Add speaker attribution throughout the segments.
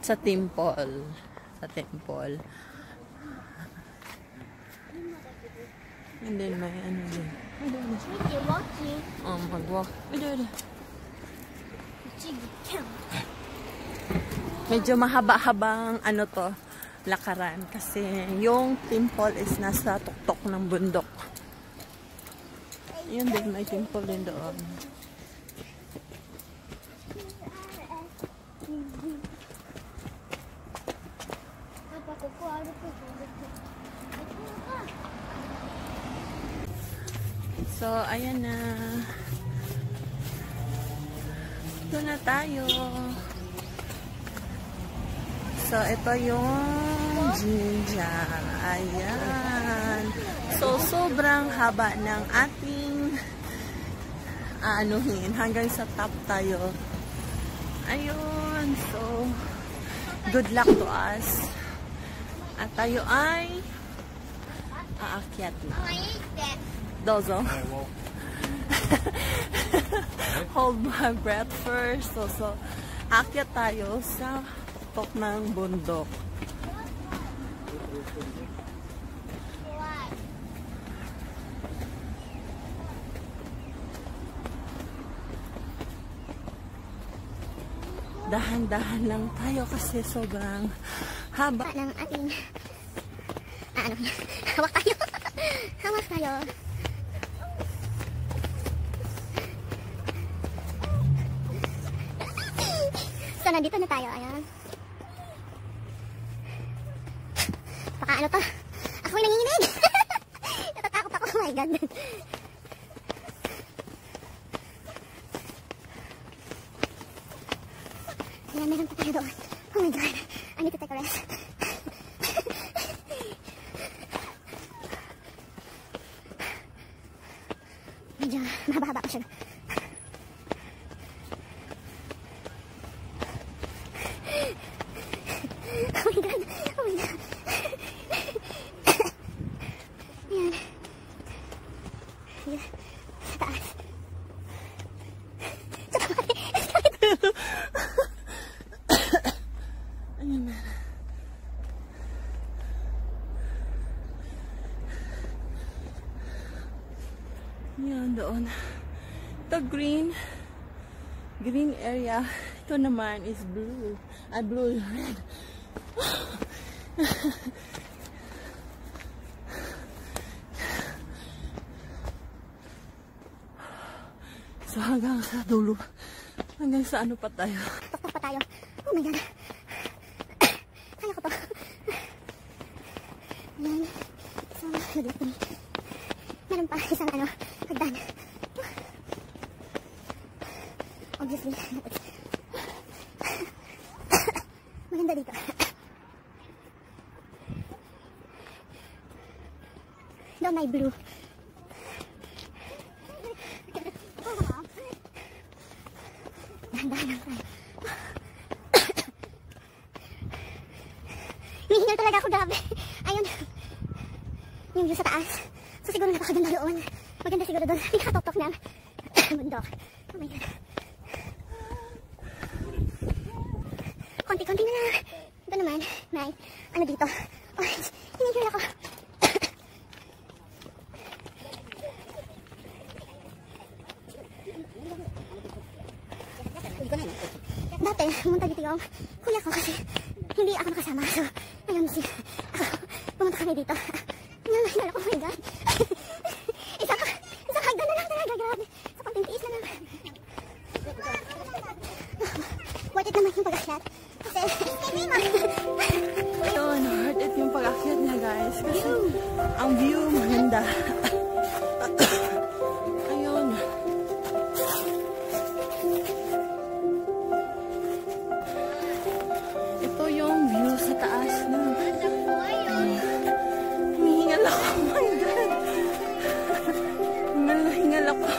Speaker 1: Sa temple. Sa temple. And then may ano din. Mag-walk. Medyo mahaba-habang ano to, lakaran. Kasi yung temple is nasa tuktok ng bundok. Yun din, may temple din doon. So, ayan na. Ito na tayo. So, ito yung Jinja. Ayan. So, sobrang haba ng ating aanuhin. Hanggang sa top tayo. Ayun. So, good luck to us. At tayo ay aakyat na. Dozo. Hold my breath first. So, aakyat tayo sa tok ng bundok. Dahan-dahan lang tayo kasi sobrang haba
Speaker 2: ng ating hawak tayo. Hawak tayo. So, nandito na tayo. Ayan. Baka ano to? Ako'y nanginginig. Natatakot ako. Oh my God. Ayan, meron pa tayo doon. Oh my God. I need to take a rest. Medyo mahaba-haba pa siya. Oh my God. Oh my God. Ayan. Ayan. Sa taas. Sa taas.
Speaker 1: Ayan na. Ayan, doon. Ito green area. Ito naman is blue. Blue, red. So hanggang sa dulo. Hanggang sa ano pa tayo.
Speaker 2: Tuktok pa tayo. Oh my God. Kaya ko to. Ayan. So, naglit ko. Meron pa isang ano, hagdan. Obviously. Maganda dito. Doon may blue. Dahan-dahan lang tayo. Hinihingal talaga ako, grabe. Ayun. Yung view sa taas. So siguro napakaganda doon. Maganda siguro doon. Pinakatok-tok ng bundok. Oh my God. Konti-konti na lang. Ito naman, may ano dito. Orange. Hinihingal ako. Dati, pumunta dito yung kuya ko kasi hindi ako nakasama. So, ngayon ako pumunta kami dito. Hinala ko, oh my God. Isang hagdan na lang talaga, grabe. Sa konting tiis na lang. Worth it naman yung pag-akyat. Kasi,
Speaker 1: Ayun, worth it yung pag-akyat niya, guys. Kasi ang view maganda. Ayun. Ito yung view sa taas na. Humihingal ako. Oh my God. Hingal ako.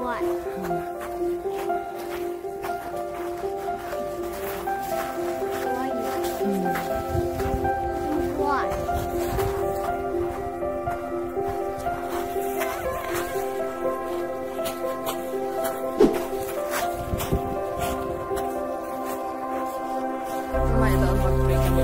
Speaker 2: What? What?
Speaker 1: May doon mag-break kami.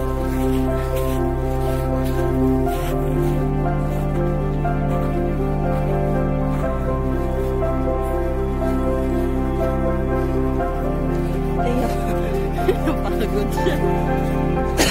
Speaker 1: Napakagod siya.